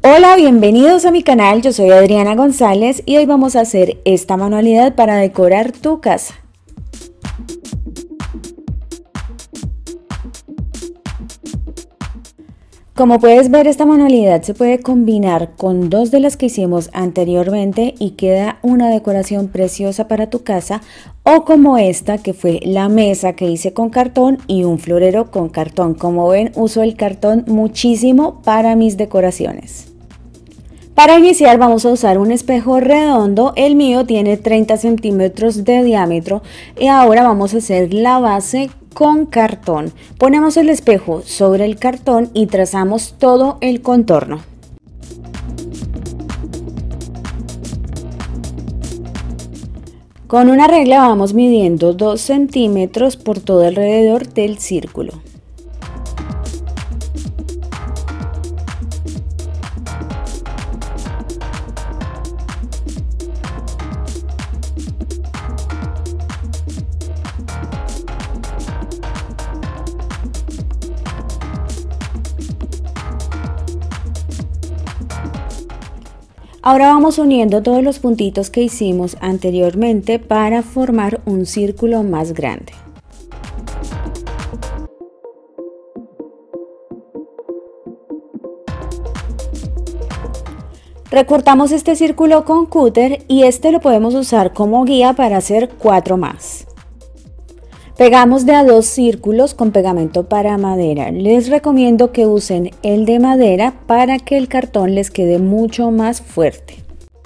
Hola, bienvenidos a mi canal, yo soy Adriana González y hoy vamos a hacer esta manualidad para decorar tu casa. Como puedes ver, esta manualidad se puede combinar con dos de las que hicimos anteriormente y queda una decoración preciosa para tu casa, o como esta que fue la mesa que hice con cartón y un florero con cartón. Como ven, uso el cartón muchísimo para mis decoraciones. Para iniciar vamos a usar un espejo redondo, el mío tiene 30 centímetros de diámetro y ahora vamos a hacer la base con cartón. Ponemos el espejo sobre el cartón y trazamos todo el contorno. Con una regla vamos midiendo 2 centímetros por todo alrededor del círculo. Ahora vamos uniendo todos los puntitos que hicimos anteriormente para formar un círculo más grande. Recortamos este círculo con cúter y este lo podemos usar como guía para hacer 4 más. Pegamos de a 2 círculos con pegamento para madera. Les recomiendo que usen el de madera para que el cartón les quede mucho más fuerte.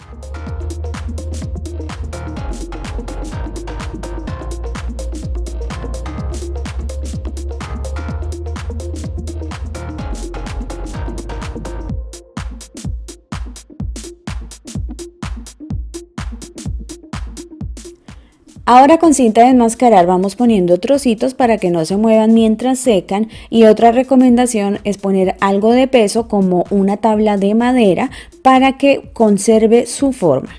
Ahora con cinta de enmascarar vamos poniendo trocitos para que no se muevan mientras secan, y otra recomendación es poner algo de peso como una tabla de madera para que conserve su forma.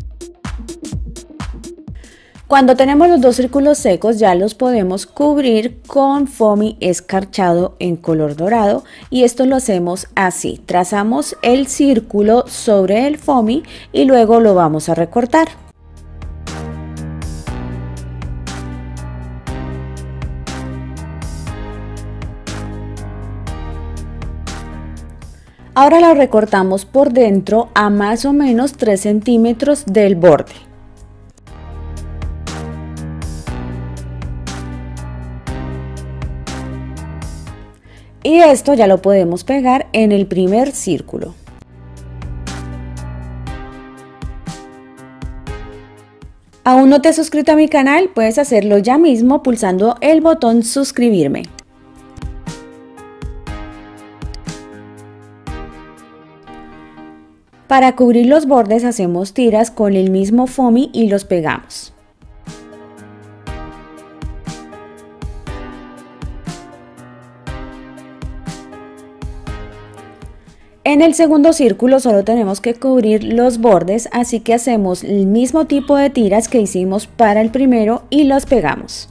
Cuando tenemos los dos círculos secos ya los podemos cubrir con foamy escarchado en color dorado, y esto lo hacemos así: trazamos el círculo sobre el foamy y luego lo vamos a recortar. Ahora lo recortamos por dentro a más o menos 3 centímetros del borde. Y esto ya lo podemos pegar en el primer círculo. ¿Aún no te has suscrito a mi canal? Puedes hacerlo ya mismo pulsando el botón suscribirme. Para cubrir los bordes hacemos tiras con el mismo foamy y los pegamos. En el segundo círculo solo tenemos que cubrir los bordes, así que hacemos el mismo tipo de tiras que hicimos para el primero y los pegamos.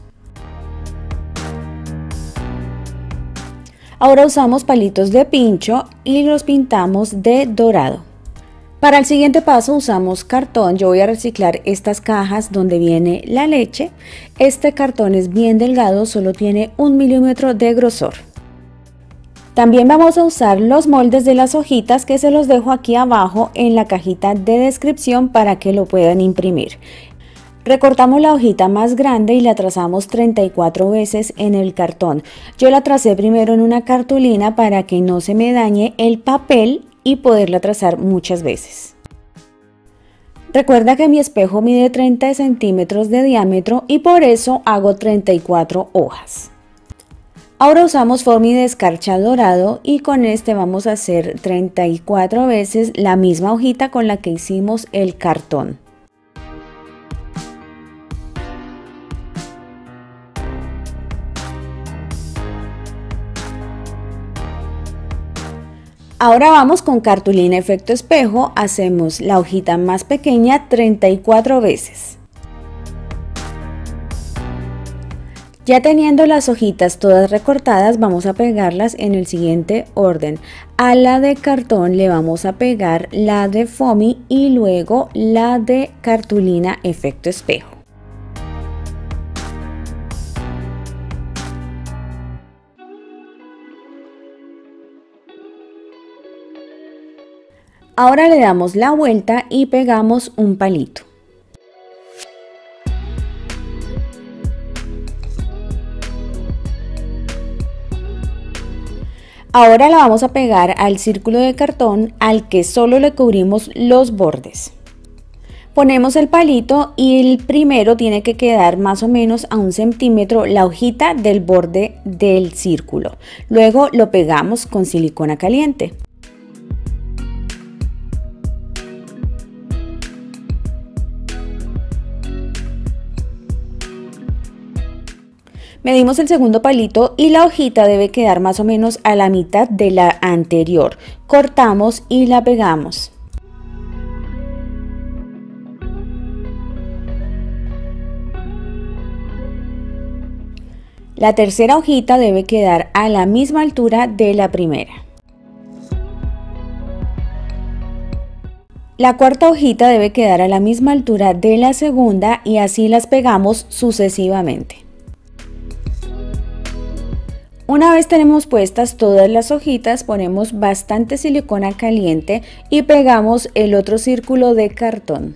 Ahora usamos palitos de pincho y los pintamos de dorado. Para el siguiente paso usamos cartón. Yo voy a reciclar estas cajas donde viene la leche. Este cartón es bien delgado, solo tiene 1 milímetro de grosor. También vamos a usar los moldes de las hojitas, que se los dejo aquí abajo en la cajita de descripción para que lo puedan imprimir. Recortamos la hojita más grande y la trazamos 34 veces en el cartón. Yo la tracé primero en una cartulina para que no se me dañe el papel y poderla trazar muchas veces. Recuerda que mi espejo mide 30 centímetros de diámetro y por eso hago 34 hojas. Ahora usamos foamy de escarcha dorado y con este vamos a hacer 34 veces la misma hojita con la que hicimos el cartón. Ahora vamos con cartulina efecto espejo, hacemos la hojita más pequeña 34 veces. Ya teniendo las hojitas todas recortadas, vamos a pegarlas en el siguiente orden. A la de cartón le vamos a pegar la de foamy y luego la de cartulina efecto espejo. Ahora le damos la vuelta y pegamos un palito. Ahora la vamos a pegar al círculo de cartón al que solo le cubrimos los bordes. Ponemos el palito y el primero tiene que quedar más o menos a 1 centímetro la hojita del borde del círculo. Luego lo pegamos con silicona caliente. Medimos el segundo palito y la hojita debe quedar más o menos a la mitad de la anterior. Cortamos y la pegamos. La tercera hojita debe quedar a la misma altura de la primera. La cuarta hojita debe quedar a la misma altura de la segunda y así las pegamos sucesivamente. Una vez tenemos puestas todas las hojitas, ponemos bastante silicona caliente y pegamos el otro círculo de cartón.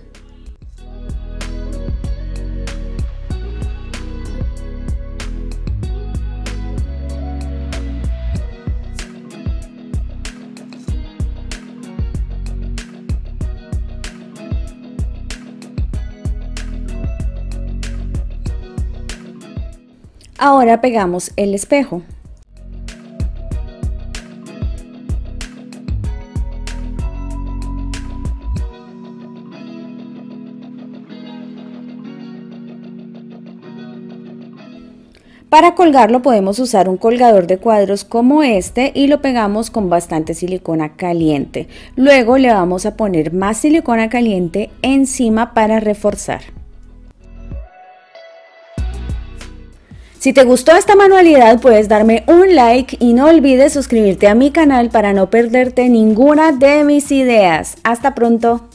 Ahora pegamos el espejo. Para colgarlo podemos usar un colgador de cuadros como este y lo pegamos con bastante silicona caliente. Luego le vamos a poner más silicona caliente encima para reforzar. Si te gustó esta manualidad puedes darme un like y no olvides suscribirte a mi canal para no perderte ninguna de mis ideas. Hasta pronto.